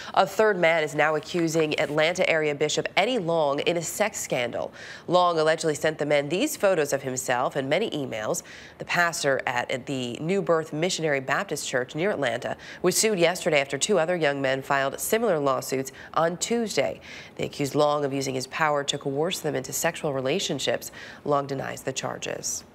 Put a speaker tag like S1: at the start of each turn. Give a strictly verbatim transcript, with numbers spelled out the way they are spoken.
S1: A third man is now accusing Atlanta area Bishop Eddie Long in a sex scandal. Long allegedly sent the men these photos of himself and many emails. The pastor at the New Birth Missionary Baptist Church near Atlanta was sued yesterday after two other young men filed similar lawsuits on Tuesday. They accused Long of using his power to coerce them into sexual relationships. Long denies the charges.